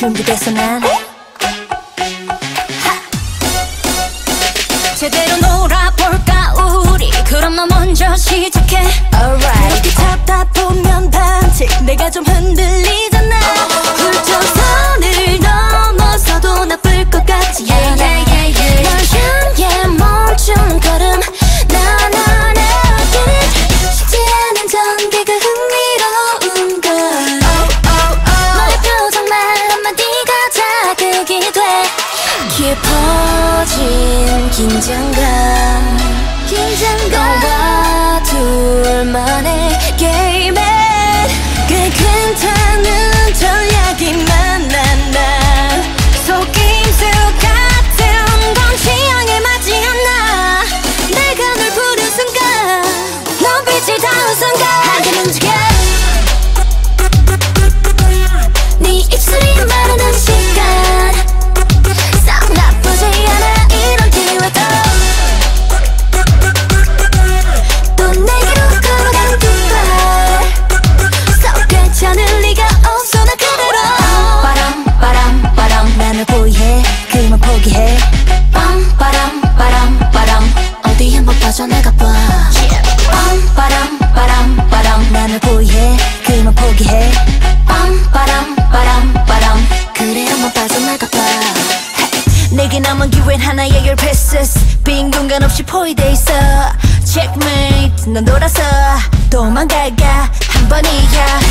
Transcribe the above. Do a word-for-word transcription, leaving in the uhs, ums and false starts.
준비됐어 난 제대로 놀아볼까 우리. 그럼 너 먼저 시작해. Alright. 이렇게 잡다 보면 반칙 내가 좀 흔들리잖아. 훌쩍 선을 넘어서도 나쁠 것 같지 않아. yeah, yeah, yeah. 널 향해 멈춘 걸음 나나나 get it. 쉽지 않은 전개가 흥미로운 걸. oh, oh, oh. 너의 표정만 한마디가 자극이 돼. 깊어진 긴장감 긴장감 너와 둘만의 게임에 꽤 괜찮은 전략이만 난나 속임수 같은 건 취향에 맞지 않아. 내가 널 부른 순간 눈빛이 닿은 순간 한참 움직여 네 입술이 마르는 시간 썩 나쁘지 않아. 이런 기회도 또 내게로 걸어간 두발 썩 괜찮을 리가 없어 나 그대로. 바람 바람 바람 나를 포위해 그만 포기해. 빰 바람 바람 바람 어디 한번 빠져나가봐. 빰 바람 바람 바람 나를 포위해 그만 포기해. 빰 바람 바람 바람 그래 한번 빠져나가봐. 내게 남은 기회는 하나의 your pieces 빈 공간 없이 포위돼 있어. Checkmate 넌 돌아서 도망갈까 한 번이야.